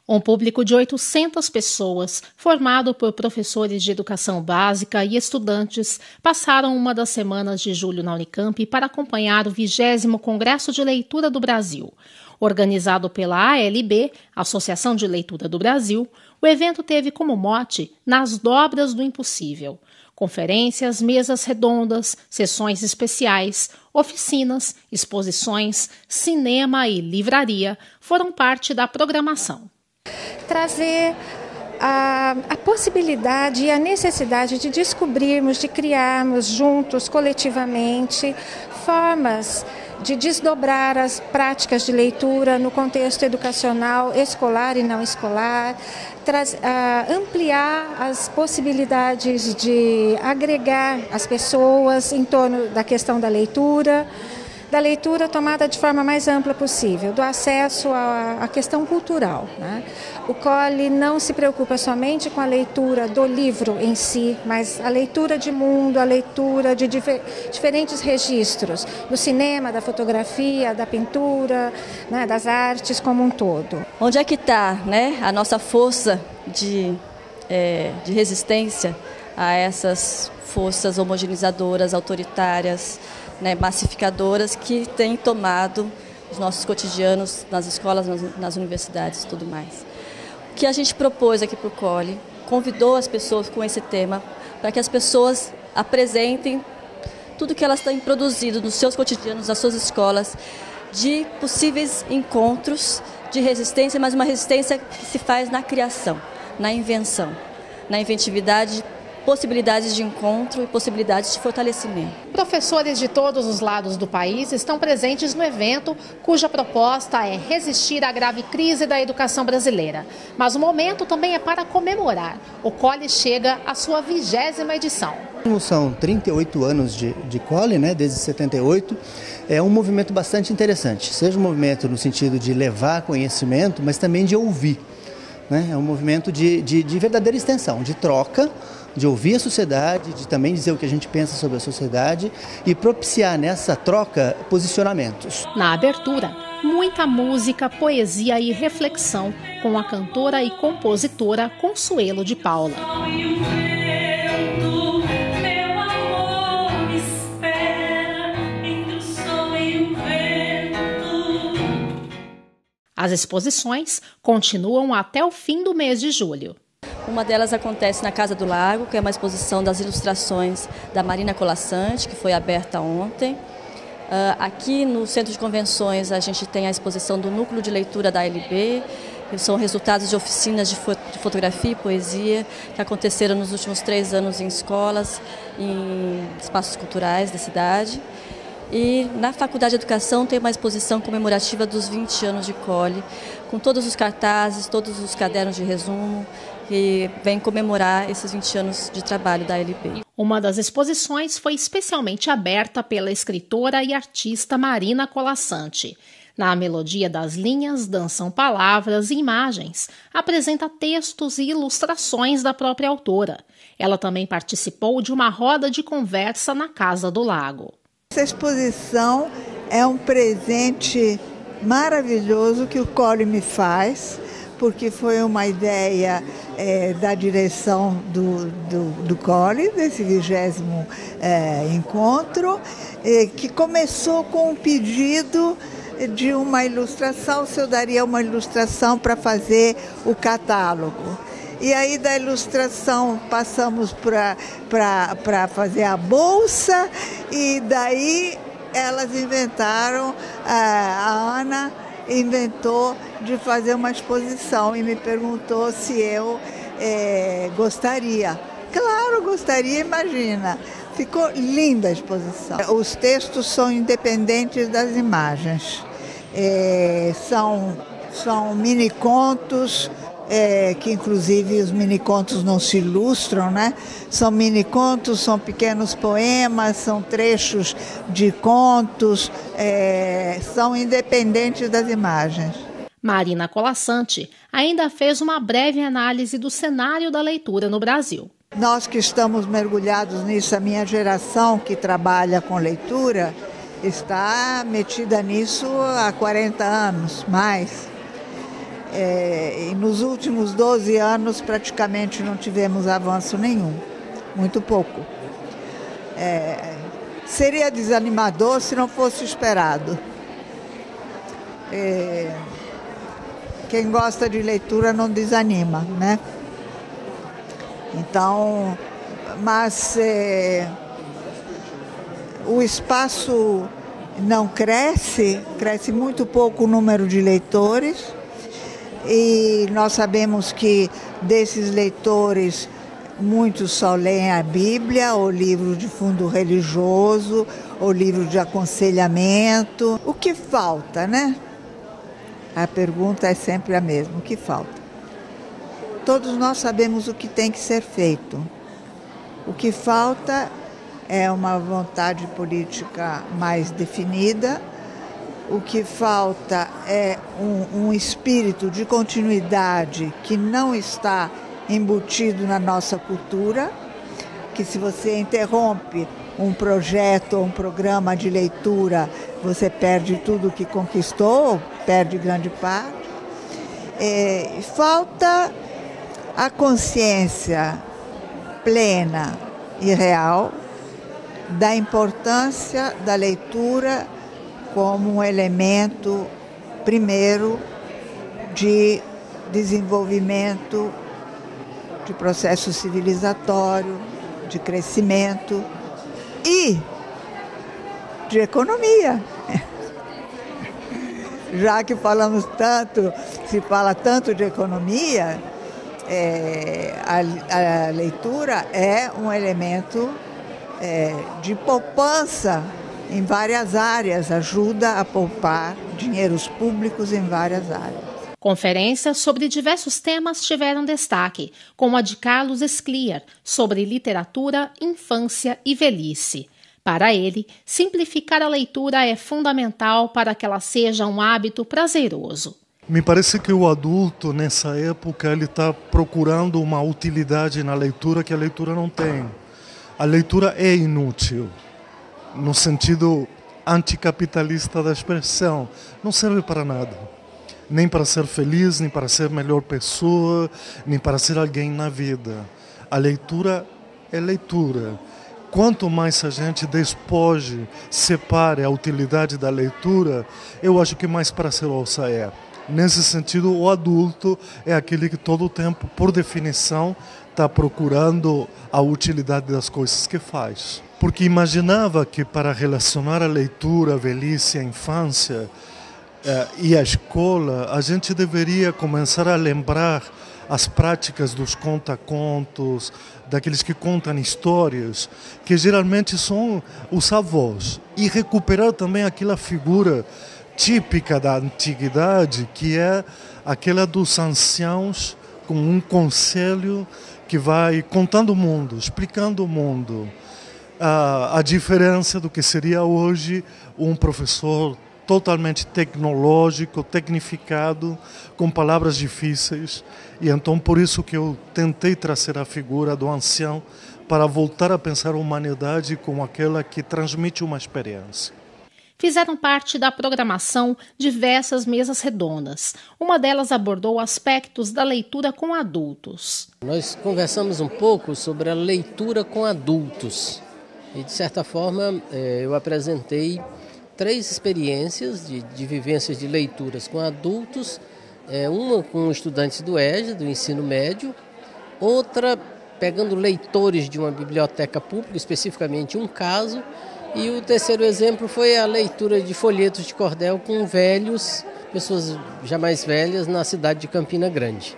Um público de 800 pessoas, formado por professores de educação básica e estudantes, passaram uma das semanas de julho na Unicamp para acompanhar o 20º Congresso de Leitura do Brasil. Organizado pela ALB, Associação de Leitura do Brasil, o evento teve como mote Nas Dobras do Impossível. Conferências, mesas redondas, sessões especiais, oficinas, exposições, cinema e livraria foram parte da programação. Trazer a possibilidade e a necessidade de descobrirmos, de criarmos juntos, coletivamente, formas de desdobrar as práticas de leitura no contexto educacional, escolar e não escolar, ampliar as possibilidades de agregar as pessoas em torno da questão da leitura tomada de forma mais ampla possível, do acesso à questão cultural, né? O COLE não se preocupa somente com a leitura do livro em si, mas a leitura de mundo, a leitura de diferentes registros, do cinema, da fotografia, da pintura, né, das artes como um todo. Onde é que está, né, a nossa força de resistência a essas forças homogenizadoras, autoritárias, né, massificadoras que têm tomado os nossos cotidianos nas escolas, nas universidades e tudo mais. O que a gente propôs aqui para o COLE, convidou as pessoas com esse tema para que as pessoas apresentem tudo que elas têm produzido nos seus cotidianos, nas suas escolas, de possíveis encontros de resistência, mas uma resistência que se faz na criação, na invenção, na inventividade, possibilidades de encontro e possibilidades de fortalecimento. Professores de todos os lados do país estão presentes no evento, cuja proposta é resistir à grave crise da educação brasileira. Mas o momento também é para comemorar. O COLE chega à sua 20ª edição. São 38 anos de COLE, né, desde 78. É um movimento bastante interessante. Seja um movimento no sentido de levar conhecimento, mas também de ouvir. Né? É um movimento de verdadeira extensão, de troca, de ouvir a sociedade, de também dizer o que a gente pensa sobre a sociedade e propiciar nessa troca posicionamentos. Na abertura, muita música, poesia e reflexão com a cantora e compositora Consuelo de Paula. As exposições continuam até o fim do mês de julho. Uma delas acontece na Casa do Lago, que é uma exposição das ilustrações da Marina Colasanti, que foi aberta ontem. Aqui no Centro de Convenções a gente tem a exposição do Núcleo de Leitura da ALB, que são resultados de oficinas de fotografia e poesia que aconteceram nos últimos 3 anos em escolas, em espaços culturais da cidade. E na Faculdade de Educação tem uma exposição comemorativa dos 20 anos de COLE, com todos os cartazes, todos os cadernos de resumo, que vem comemorar esses 20 anos de trabalho da ALB. Uma das exposições foi especialmente aberta pela escritora e artista Marina Colasanti. Na melodia das linhas dançam palavras e imagens, apresenta textos e ilustrações da própria autora. Ela também participou de uma roda de conversa na Casa do Lago. Essa exposição é um presente maravilhoso que o COLE me faz, porque foi uma ideia da direção do COLE, desse 20º encontro, que começou com um pedido de uma ilustração, se eu daria uma ilustração para fazer o catálogo. E aí da ilustração passamos para fazer a bolsa e daí elas inventaram, a Ana inventou de fazer uma exposição e me perguntou se eu gostaria. Claro, gostaria, imagina. Ficou linda a exposição. Os textos são independentes das imagens. São mini-contos, que inclusive os mini-contos não se ilustram, né? São mini-contos, são pequenos poemas, são trechos de contos, são independentes das imagens. Marina Colasanti ainda fez uma breve análise do cenário da leitura no Brasil. Nós que estamos mergulhados nisso, a minha geração que trabalha com leitura está metida nisso há 40 anos, mais. E nos últimos 12 anos praticamente não tivemos avanço nenhum, muito pouco. Seria desanimador se não fosse esperado. Quem gosta de leitura não desanima, né? Então, mas o espaço não cresce muito pouco o número de leitores, e nós sabemos que desses leitores muitos só leem a Bíblia, ou livro de fundo religioso, ou livro de aconselhamento. O que falta, né? A pergunta é sempre a mesma: o que falta? Todos nós sabemos o que tem que ser feito. O que falta é uma vontade política mais definida. O que falta é um espírito de continuidade que não está embutido na nossa cultura, que se você interrompe um projeto ou um programa de leitura, você perde tudo o que conquistou, perde grande parte. Falta a consciência plena e real da importância da leitura como um elemento, primeiro, de desenvolvimento, de processo civilizatório, de crescimento e de economia. Já que se fala tanto de economia, a leitura é um elemento de poupança em várias áreas, ajuda a poupar dinheiros públicos em várias áreas. Conferências sobre diversos temas tiveram destaque, como a de Carlos Scliar, sobre literatura, infância e velhice. Para ele, simplificar a leitura é fundamental para que ela seja um hábito prazeroso. Me parece que o adulto, nessa época, ele está procurando uma utilidade na leitura que a leitura não tem. A leitura é inútil, no sentido anticapitalista da expressão. Não serve para nada. Nem para ser feliz, nem para ser melhor pessoa, nem para ser alguém na vida. A leitura é leitura. Quanto mais a gente despoje, separe a utilidade da leitura, eu acho que mais prazerosa é. Nesse sentido, o adulto é aquele que todo o tempo, por definição, está procurando a utilidade das coisas que faz. Porque imaginava que para relacionar a leitura, a velhice, a infância e a escola, a gente deveria começar a lembrar as práticas dos conta-contos, daqueles que contam histórias, que geralmente são os avós, e recuperar também aquela figura típica da antiguidade, que é aquela dos anciãos com um conselho que vai contando o mundo, explicando o mundo. A diferença do que seria hoje um professor totalmente tecnológico, tecnificado, com palavras difíceis. E então por isso que eu tentei trazer a figura do ancião para voltar a pensar a humanidade como aquela que transmite uma experiência. Fizeram parte da programação diversas mesas redondas. Uma delas abordou aspectos da leitura com adultos. Nós conversamos um pouco sobre a leitura com adultos. E, de certa forma, eu apresentei 3 experiências de vivências de leituras com adultos. Uma com estudantes do EJA, do ensino médio. Outra pegando leitores de uma biblioteca pública, especificamente um caso. E o terceiro exemplo foi a leitura de folhetos de cordel com velhos, pessoas já mais velhas, na cidade de Campina Grande.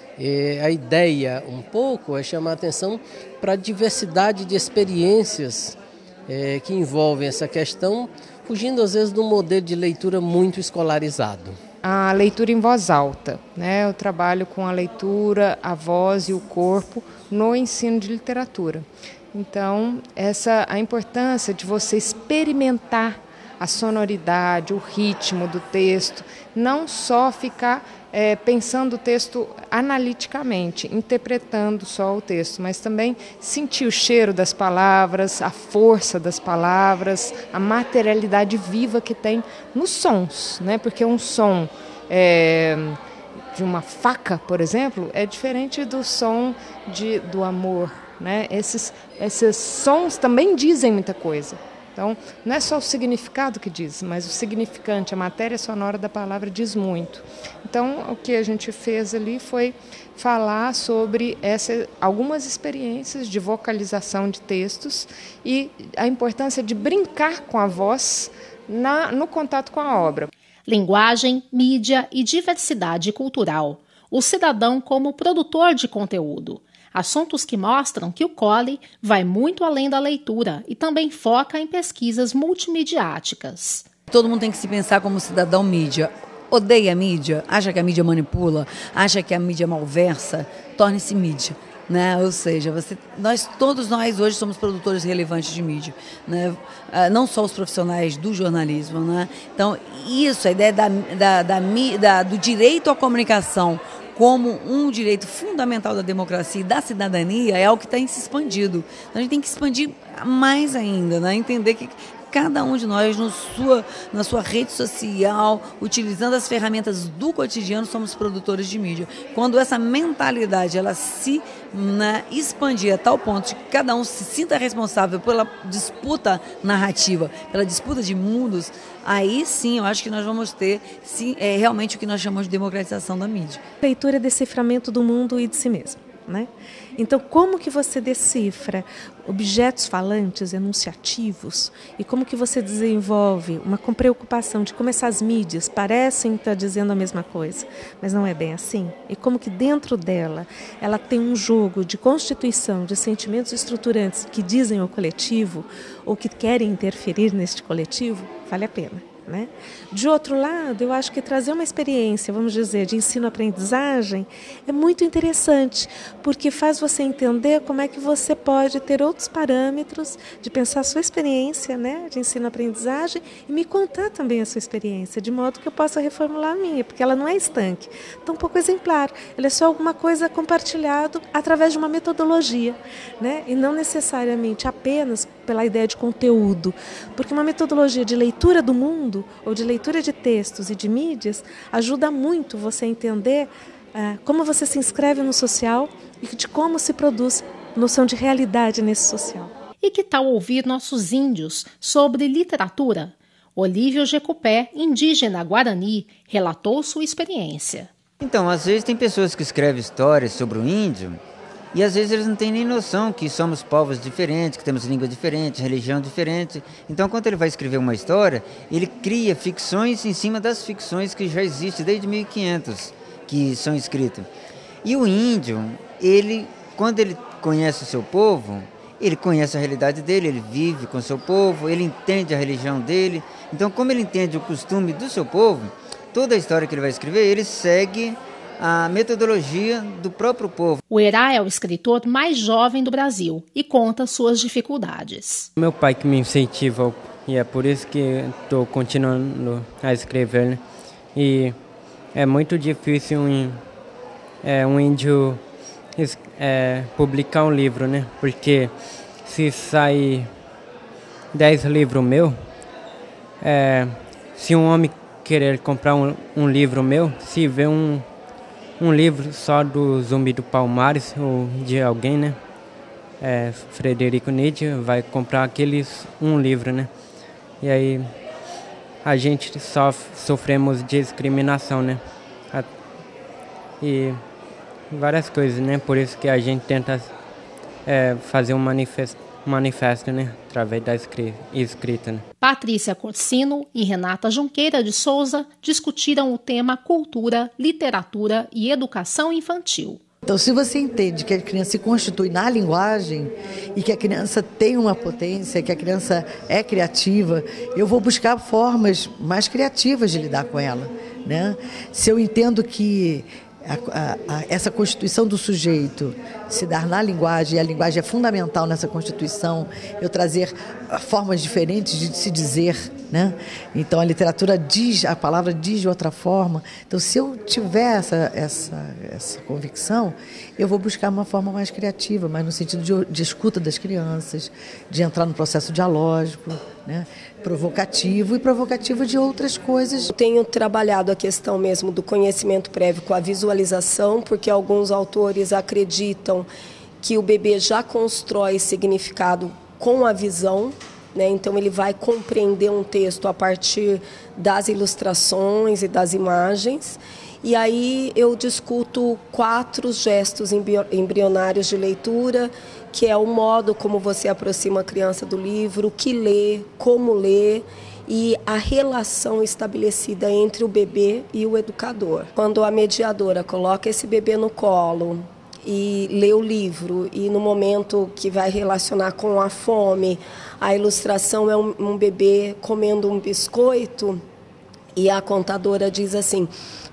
A ideia, um pouco, é chamar a atenção para a diversidade de experiências que envolvem essa questão, fugindo às vezes de um modelo de leitura muito escolarizado. A leitura em voz alta, né? Eu trabalho com a leitura, a voz e o corpo no ensino de literatura. Então, a importância de você experimentar a sonoridade, o ritmo do texto, não só ficar pensando o texto analiticamente, interpretando só o texto, mas também sentir o cheiro das palavras, a força das palavras, a materialidade viva que tem nos sons, né? Porque um som de uma faca, por exemplo, é diferente do som do amor, né? Esses sons também dizem muita coisa. Então, não é só o significado que diz, mas o significante, a matéria sonora da palavra diz muito. Então, o que a gente fez ali foi falar sobre algumas experiências de vocalização de textos e a importância de brincar com a voz no contato com a obra. Linguagem, mídia e diversidade cultural. O cidadão como produtor de conteúdo. Assuntos que mostram que o COLE vai muito além da leitura e também foca em pesquisas multimediáticas. Todo mundo tem que se pensar como cidadão mídia. Odeia a mídia, acha que a mídia manipula, acha que a mídia malversa, torne-se mídia. Né? Ou seja, todos nós hoje somos produtores relevantes de mídia, né? Não só os profissionais do jornalismo. Né? Então, a ideia do direito à comunicação como um direito fundamental da democracia e da cidadania é algo que está se expandindo. A gente tem que expandir mais ainda, né? Entender que cada um de nós, na sua rede social, utilizando as ferramentas do cotidiano, somos produtores de mídia. Quando essa mentalidade ela se expandir a tal ponto de que cada um se sinta responsável pela disputa narrativa, pela disputa de mundos, aí sim eu acho que nós vamos ter realmente o que nós chamamos de democratização da mídia. Leitura é deciframento do mundo e de si mesmo. Né? Então, como que você decifra objetos falantes, enunciativos, e como que você desenvolve uma preocupação de como essas mídias parecem estar dizendo a mesma coisa, mas não é bem assim? E como que dentro dela ela tem um jogo de constituição de sentimentos estruturantes que dizem ao coletivo ou que querem interferir neste coletivo, vale a pena. Né? De outro lado, eu acho que trazer uma experiência, vamos dizer, de ensino-aprendizagem é muito interessante, porque faz você entender como é que você pode ter outros parâmetros de pensar a sua experiência, né, de ensino-aprendizagem e me contar também a sua experiência, de modo que eu possa reformular a minha, porque ela não é estanque, tão pouco exemplar, ela é só alguma coisa compartilhada através de uma metodologia, né, e não necessariamente apenas pela ideia de conteúdo, porque uma metodologia de leitura do mundo ou de leitura de textos e de mídias ajuda muito você a entender como você se inscreve no social e de como se produz noção de realidade nesse social. E que tal ouvir nossos índios sobre literatura? Olívio Jecupé, indígena Guarani, relatou sua experiência. Então, às vezes tem pessoas que escrevem histórias sobre o índio e às vezes eles não têm nem noção que somos povos diferentes, que temos língua diferente, religião diferente. Então, quando ele vai escrever uma história, ele cria ficções em cima das ficções que já existem desde 1500, que são escritas. E o índio, quando ele conhece o seu povo, ele conhece a realidade dele, ele vive com o seu povo, ele entende a religião dele. Então, como ele entende o costume do seu povo, toda a história que ele vai escrever, ele segue a metodologia do próprio povo. O Herá é o escritor mais jovem do Brasil e conta suas dificuldades. Meu pai que me incentiva, e é por isso que estou continuando a escrever, né? E é muito difícil um índio publicar um livro, né? Porque se sair 10 livros meus, se um homem querer comprar um livro meu, se vê um livro só do Zumbi do Palmares ou de alguém, né? Frederico Nietzsche vai comprar um livro, né? E aí a gente sofremos discriminação, né? E várias coisas, né? Por isso que a gente tenta fazer um manifesto, né? Através da escrita, né? Patrícia Corsino e Renata Junqueira de Souza discutiram o tema cultura, literatura e educação infantil. Então, se você entende que a criança se constitui na linguagem e que a criança tem uma potência, que a criança é criativa, eu vou buscar formas mais criativas de lidar com ela, né? Se eu entendo que essa constituição do sujeito se dar na linguagem, e a linguagem é fundamental nessa constituição, eu trazer formas diferentes de se dizer, né? Então a literatura diz, a palavra diz de outra forma. Então, se eu tiver essa convicção, eu vou buscar uma forma mais criativa, mas no sentido de escuta das crianças, de entrar no processo dialógico, né? Provocativo e provocativo de outras coisas. Eu tenho trabalhado a questão mesmo do conhecimento prévio com a visualização, porque alguns autores acreditam que o bebê já constrói significado com a visão, né? Então ele vai compreender um texto a partir das ilustrações e das imagens. E aí eu discuto 4 gestos embrionários de leitura, que é o modo como você aproxima a criança do livro, o que lê, como lê e a relação estabelecida entre o bebê e o educador. Quando a mediadora coloca esse bebê no colo e lê o livro, e no momento que vai relacionar com a fome, a ilustração é um bebê comendo um biscoito, e a contadora diz assim: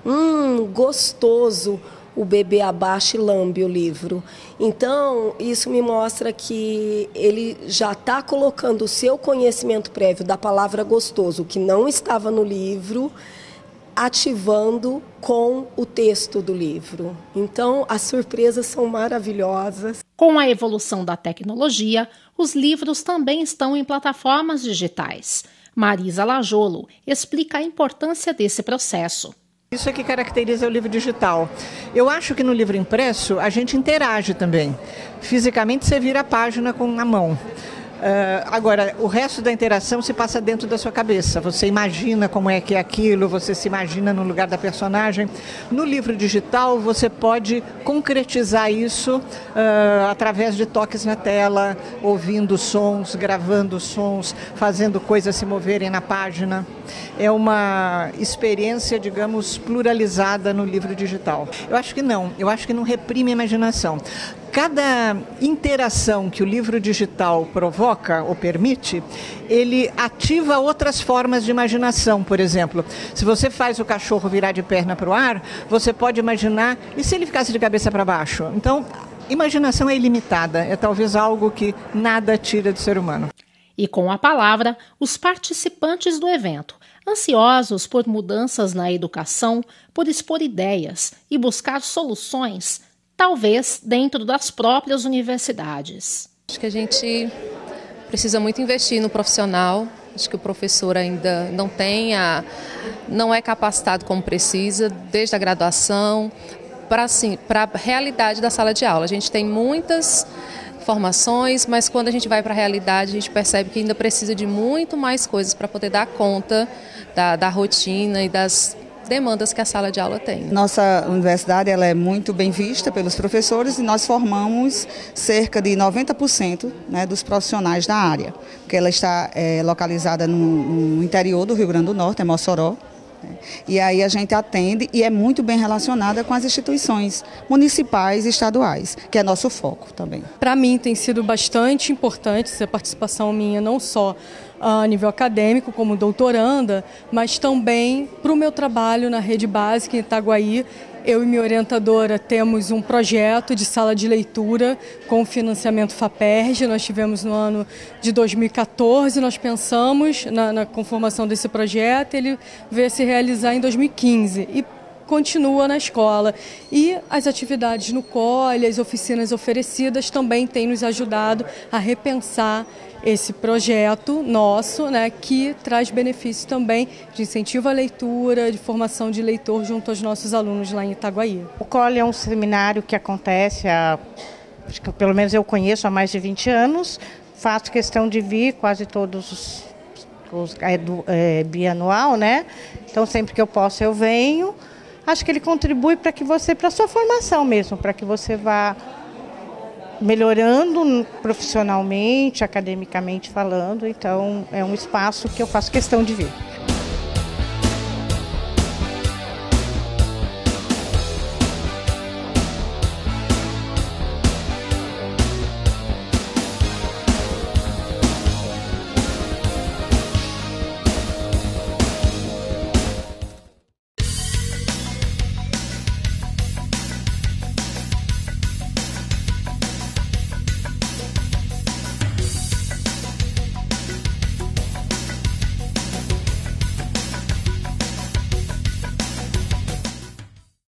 gostoso, o bebê abaixa e lambe o livro. Então, isso me mostra que ele já está colocando o seu conhecimento prévio da palavra gostoso, que não estava no livro, ativando com o texto do livro. Então, as surpresas são maravilhosas. Com a evolução da tecnologia, os livros também estão em plataformas digitais. Marisa Lajolo explica a importância desse processo. Isso é que caracteriza o livro digital. Eu acho que no livro impresso a gente interage também. Fisicamente você vira a página com a mão. Agora, o resto da interação se passa dentro da sua cabeça. Você imagina como é que é aquilo, você se imagina no lugar da personagem. No livro digital, você pode concretizar isso através de toques na tela, ouvindo sons, gravando sons, fazendo coisas se moverem na página. É uma experiência, digamos, pluralizada no livro digital. Eu acho que não reprime a imaginação. Cada interação que o livro digital provoca ou permite, ele ativa outras formas de imaginação. Por exemplo, se você faz o cachorro virar de perna para o ar, você pode imaginar, e se ele ficasse de cabeça para baixo? Então, imaginação é ilimitada, é talvez algo que nada tira do ser humano. E com a palavra, os participantes do evento, ansiosos por mudanças na educação, por expor ideias e buscar soluções, talvez dentro das próprias universidades. Acho que a gente precisa muito investir no profissional. Acho que o professor ainda não é capacitado como precisa, desde a graduação, para a realidade da sala de aula. A gente tem muitas formações, mas quando a gente vai para a realidade, a gente percebe que ainda precisa de muito mais coisas para poder dar conta da rotina e das demandas que a sala de aula tem. Nossa universidade ela é muito bem vista pelos professores e nós formamos cerca de 90%, né, dos profissionais da área, porque ela está localizada no interior do Rio Grande do Norte, em Mossoró. E aí a gente atende e é muito bem relacionada com as instituições municipais e estaduais, que é nosso foco também. Para mim tem sido bastante importante essa participação minha, não só a nível acadêmico, como doutoranda, mas também para o meu trabalho na rede básica em Itaguaí. Eu e minha orientadora temos um projeto de sala de leitura com financiamento FAPERJ. Nós tivemos no ano de 2014, nós pensamos na conformação desse projeto, ele veio se realizar em 2015 e continua na escola. E as atividades no COLE, as oficinas oferecidas também têm nos ajudado a repensar esse projeto nosso, né, que traz benefícios também de incentivo à leitura, de formação de leitor junto aos nossos alunos lá em Itaguaí. O COLE é um seminário que acontece, acho que pelo menos eu conheço há mais de 20 anos, faço questão de vir quase todos bianual, né? Então sempre que eu posso eu venho. Acho que ele contribui para a sua formação mesmo, para que você vá melhorando profissionalmente, academicamente falando. Então, é um espaço que eu faço questão de vir.